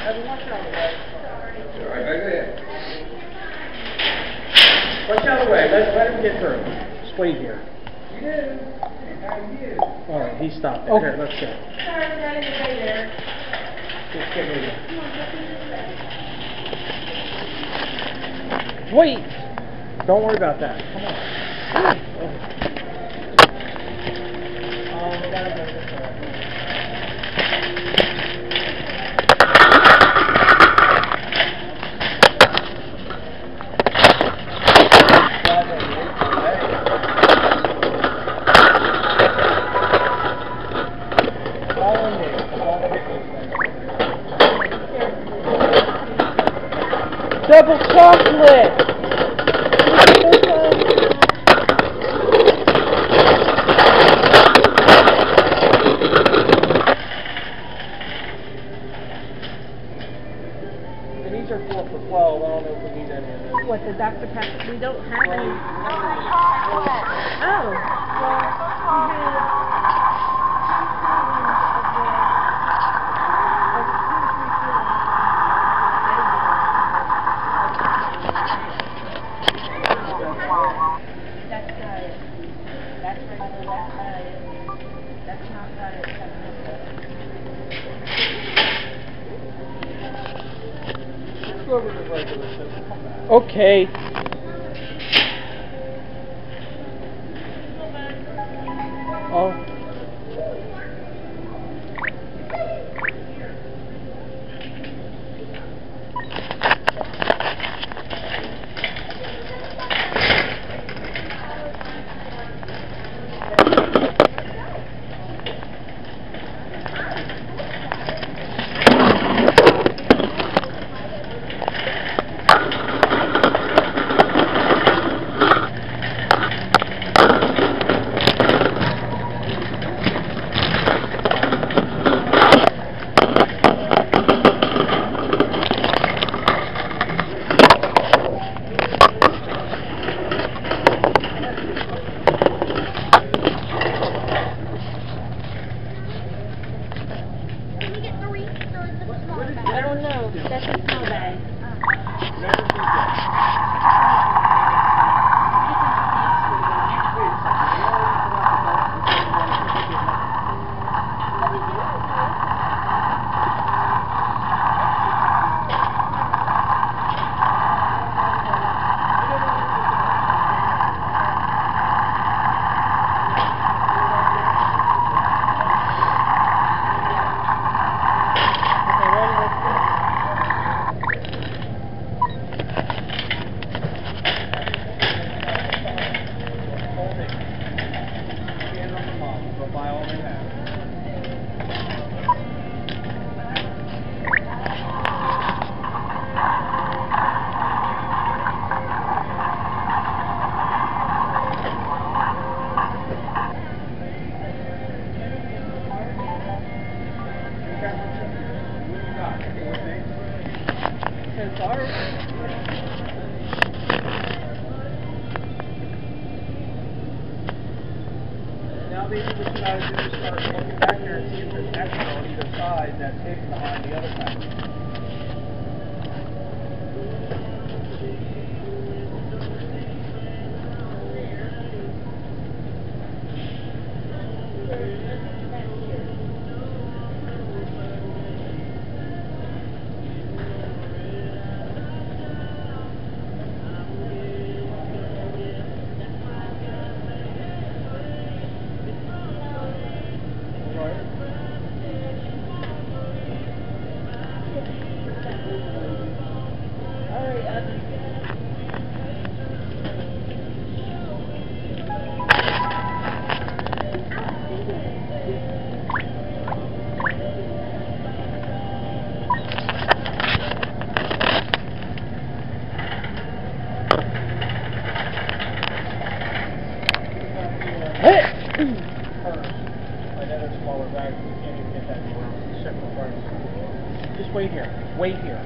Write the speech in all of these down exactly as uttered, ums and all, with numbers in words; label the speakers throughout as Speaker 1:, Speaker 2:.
Speaker 1: Evan, watch out of the way.
Speaker 2: All right, back there.
Speaker 1: Watch out of the way. Let, let him get through. Just wait here.
Speaker 2: You do. How are you?
Speaker 1: All right, he stopped there.
Speaker 2: Okay.
Speaker 1: Here, let's go.
Speaker 3: Sorry, not in the way there.
Speaker 1: Just get moving.
Speaker 3: Come on, let's do this way.
Speaker 1: Wait! Don't worry about that. Come on. Oh. Um, we gotta go this way. Double chocolate! And these are four for twelve. I don't know if we need any of those.
Speaker 3: What, the Doctor Pepper? We don't have any. Oh. Well, we That's diet. That's regular, that's diet. That's not diet, that's not diet.
Speaker 1: Let's go over to the regular system. Come back.
Speaker 4: Okay. Oh.
Speaker 3: I don't know. That's a small bag.
Speaker 1: Now maybe what you gotta do is start looking back there and see if there's extra on either side that's hidden behind the other package. Another smaller bag, we can't even get that door. Separate parts. Just wait here. Wait here.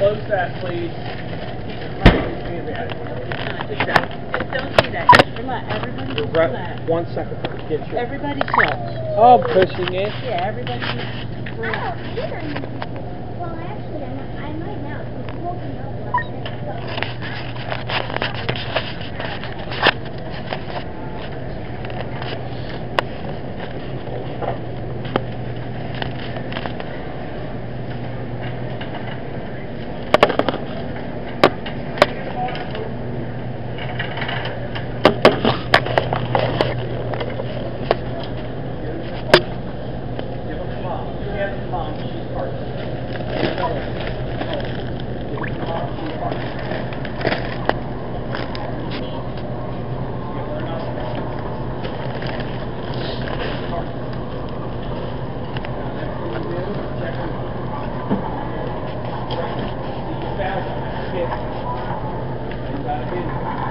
Speaker 1: close that, please.
Speaker 3: Just don't, just don't do that. Just relax. Everybody just
Speaker 1: Right,
Speaker 3: relax.
Speaker 1: one second. Get your.
Speaker 3: Everybody chill.
Speaker 4: Oh, I'm pushing it.
Speaker 3: Yeah, everybody just
Speaker 5: Oh,
Speaker 3: relax.
Speaker 5: you don't need to. Well, actually, I'm, I might now. It's woken up last night, so.
Speaker 1: Give him the mom. Give him the mom. She's parked. Give him the mom. She's parked. Give her another one. Parked. Now, next thing you do, check her. Right. See, you found him. Get him. You gotta get him.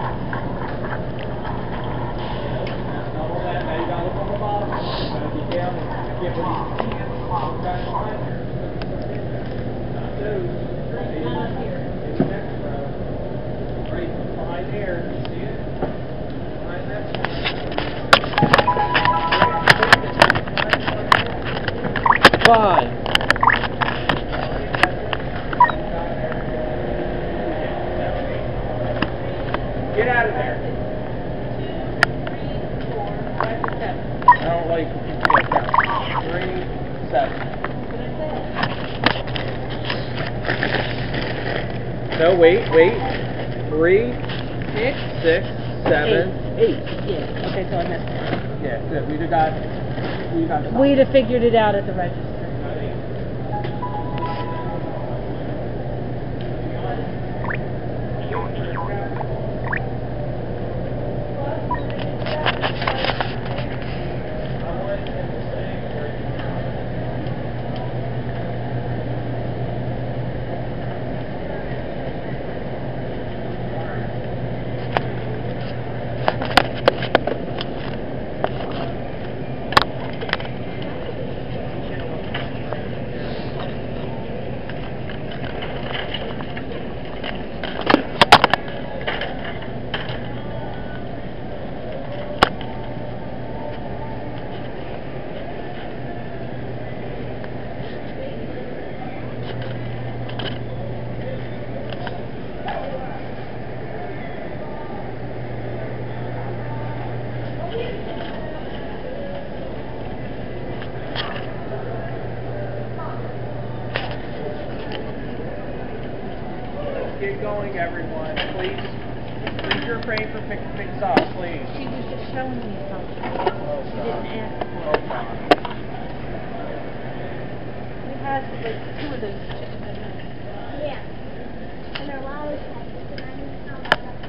Speaker 1: Double that. Now you gotta look on the bottom. You gotta get down and get what he's seeing. Look back behind you. Not those. Maybe not here. Maybe next row. Right behind there. See it? Behind that one.
Speaker 4: Fine.
Speaker 1: Get out of there.
Speaker 3: Five to seven.
Speaker 1: I don't like when people get down. Three, seven. No, wait, wait. Three,
Speaker 3: Six.
Speaker 1: six, seven, eight.
Speaker 3: Yeah. Okay, so I missed it.
Speaker 1: Yeah, good. We'd have got, we'd have got.
Speaker 3: We'd have figured it out at the register.
Speaker 1: Get going, everyone, please. Please, you're afraid for picking things up, please.
Speaker 3: She was just showing me something.
Speaker 1: Oh,
Speaker 3: She
Speaker 1: God.
Speaker 3: didn't ask for
Speaker 1: Oh,
Speaker 3: it.
Speaker 1: God.
Speaker 3: We had like two of those chickens in there.
Speaker 5: Yeah. And they're loud as heck. And I need to know about that.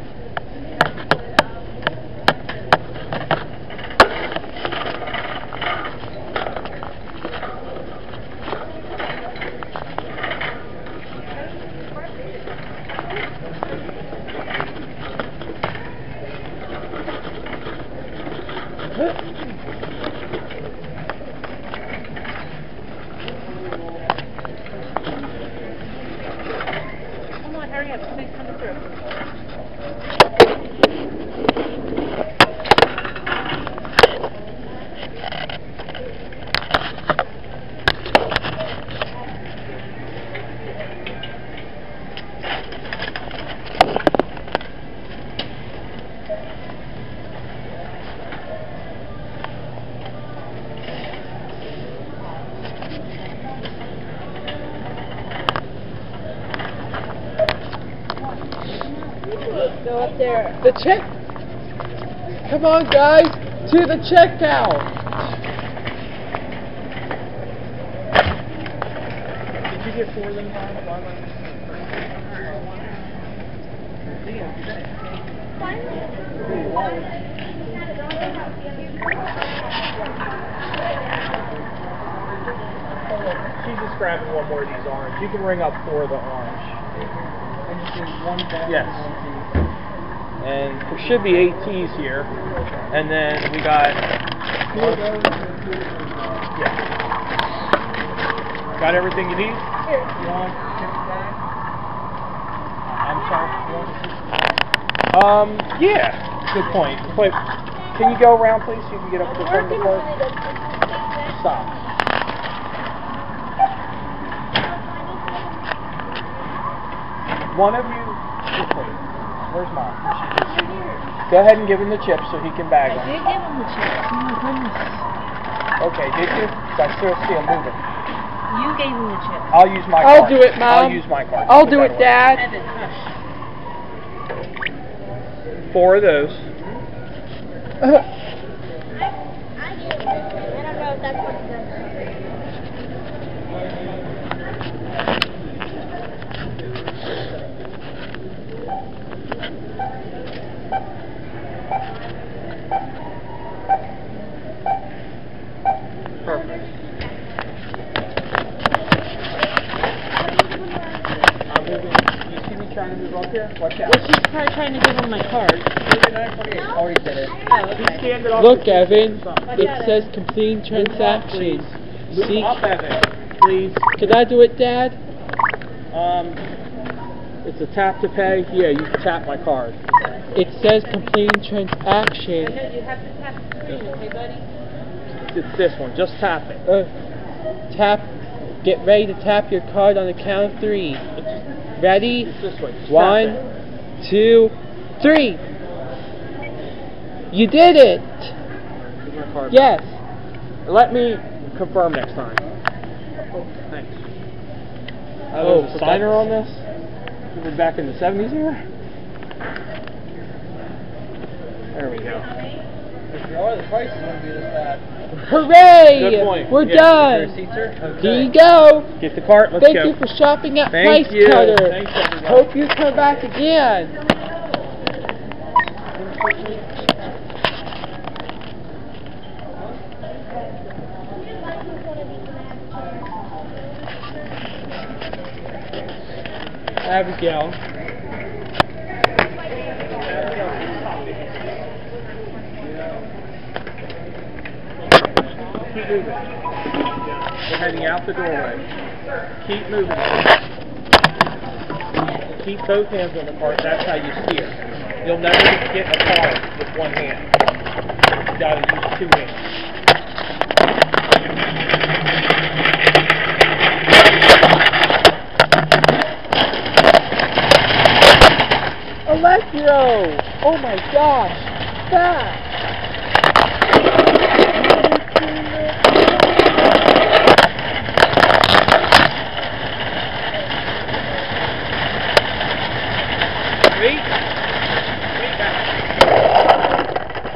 Speaker 3: Come on, hurry up. Somebody's coming through. Go up there.
Speaker 4: The check. Come on, guys, to the checkout.
Speaker 1: Did you get four of them, Mom? One, one. Leo, you got it. She's just grabbing one more of these orange. You can ring up four of the orange. Yes. And there should be eight teas here. And then we got... Yeah. Got everything you need?
Speaker 3: Here.
Speaker 1: You want chicken back? Um, yeah, good point. But can you go around, please, so you can get up to the front of the car? Stop. One of you, this way. Where's Mom? Go ahead and give him the chips so he can bag
Speaker 3: I
Speaker 1: them.
Speaker 3: did give him the chips. Oh my goodness.
Speaker 1: Okay, did you? 'Cause I still see him moving.
Speaker 3: You gave him the chips.
Speaker 1: I'll use my
Speaker 4: I'll
Speaker 1: card.
Speaker 4: do it, Mom.
Speaker 1: I'll use my card.
Speaker 4: I'll
Speaker 1: Put
Speaker 4: do
Speaker 1: that
Speaker 4: it,
Speaker 1: away.
Speaker 4: Dad.
Speaker 3: Evan, hush.
Speaker 1: Four of those.
Speaker 5: I, I do. I don't know if that's what it does.
Speaker 1: Perfect. I'm moving. You see me trying to move up here? Watch out.
Speaker 3: Well, she's probably trying to give him my card.
Speaker 1: Already did it.
Speaker 3: Oh, okay.
Speaker 1: Stand it off
Speaker 4: Look,
Speaker 1: the-
Speaker 4: Evan.
Speaker 3: I
Speaker 4: It
Speaker 3: got it.
Speaker 4: says completing transaction.
Speaker 1: Move
Speaker 4: See?
Speaker 1: up, Evan. Please.
Speaker 4: Can I do it, Dad?
Speaker 1: Um, it's a tap to pay. Yeah, you can tap my card.
Speaker 4: It says completing
Speaker 3: I
Speaker 4: transaction.
Speaker 3: know you have to tap the screen, okay, buddy?
Speaker 1: It's this one. Just tap it.
Speaker 4: Uh, tap. Get ready to tap your card on the count of three. Ready?
Speaker 1: It's this way. Just tap
Speaker 4: One,
Speaker 1: it.
Speaker 4: two, three. You did it.
Speaker 1: Here's my card.
Speaker 4: Yes.
Speaker 1: Let me confirm next time. Thanks. Oh,
Speaker 4: Oh,
Speaker 1: there's a
Speaker 4: forgot
Speaker 1: signer
Speaker 4: to-
Speaker 1: on this? We were back in the seventies here? There we go.
Speaker 2: If you are, the price is going to be this bad.
Speaker 4: Hooray!
Speaker 1: Good point.
Speaker 4: We're
Speaker 1: Yeah,
Speaker 4: done.
Speaker 2: Receipt, sir?
Speaker 4: Here you go.
Speaker 1: Get the cart, let's
Speaker 4: Thank
Speaker 1: go.
Speaker 4: you for shopping at
Speaker 1: Thank
Speaker 4: Price
Speaker 1: you.
Speaker 4: Cutter.
Speaker 1: Thanks, everybody.
Speaker 4: Hope you come back again. Abigail.
Speaker 1: Keep moving. We're heading out the doorway. Keep moving. Keep both hands on the cart. That's how you steer. You'll never get a car with one hand. You gotta use two hands.
Speaker 4: Electro! Oh my gosh! Fast!
Speaker 1: Wait. Wait back.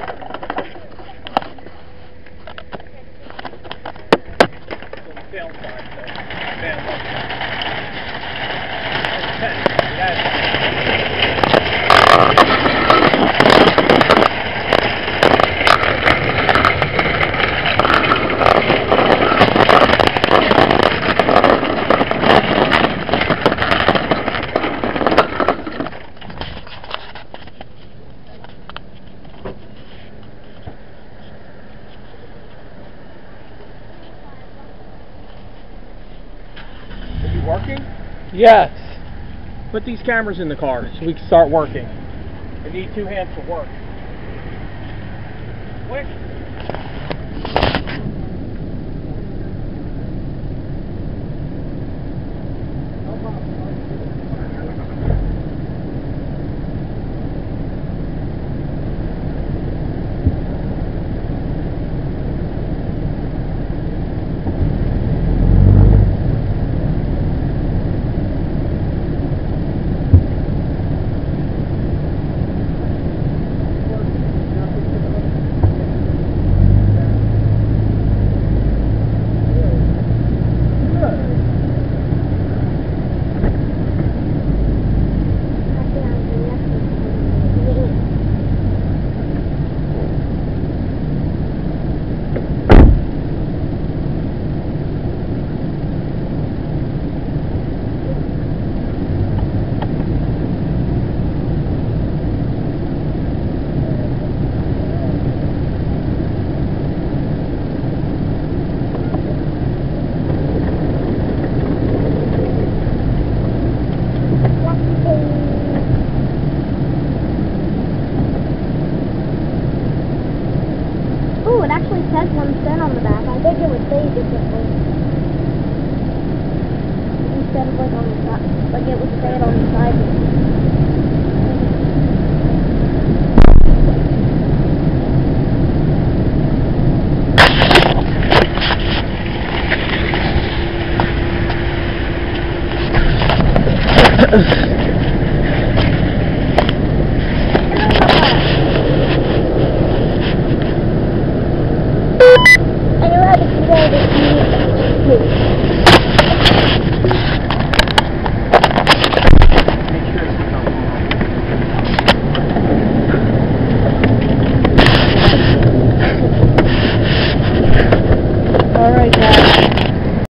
Speaker 1: Fail sign, so fail. Okay, that's Is it working?
Speaker 4: Yes.
Speaker 1: Put these cameras in the car so we can start working. I need two hands to work. Quick.
Speaker 5: on the back. I think it would say differently. Instead of like on the side, like it would say it on the side.
Speaker 4: Ugh.